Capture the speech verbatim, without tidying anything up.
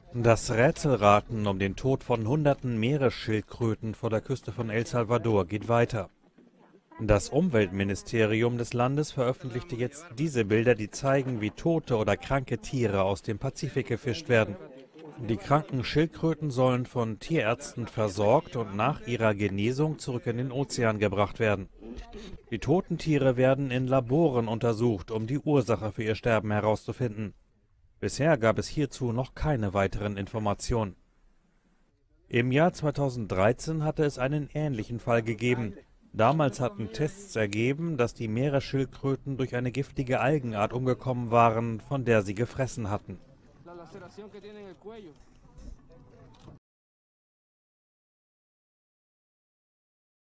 Das Rätselraten um den Tod von hunderten Meeresschildkröten vor der Küste von El Salvador geht weiter. Das Umweltministerium des Landes veröffentlichte jetzt diese Bilder, die zeigen, wie tote oder kranke Tiere aus dem Pazifik gefischt werden. Die kranken Schildkröten sollen von Tierärzten versorgt und nach ihrer Genesung zurück in den Ozean gebracht werden. Die toten Tiere werden in Laboren untersucht, um die Ursache für ihr Sterben herauszufinden. Bisher gab es hierzu noch keine weiteren Informationen. Im Jahr zweitausenddreizehn hatte es einen ähnlichen Fall gegeben. Damals hatten Tests ergeben, dass die Meeresschildkröten durch eine giftige Algenart umgekommen waren, von der sie gefressen hatten.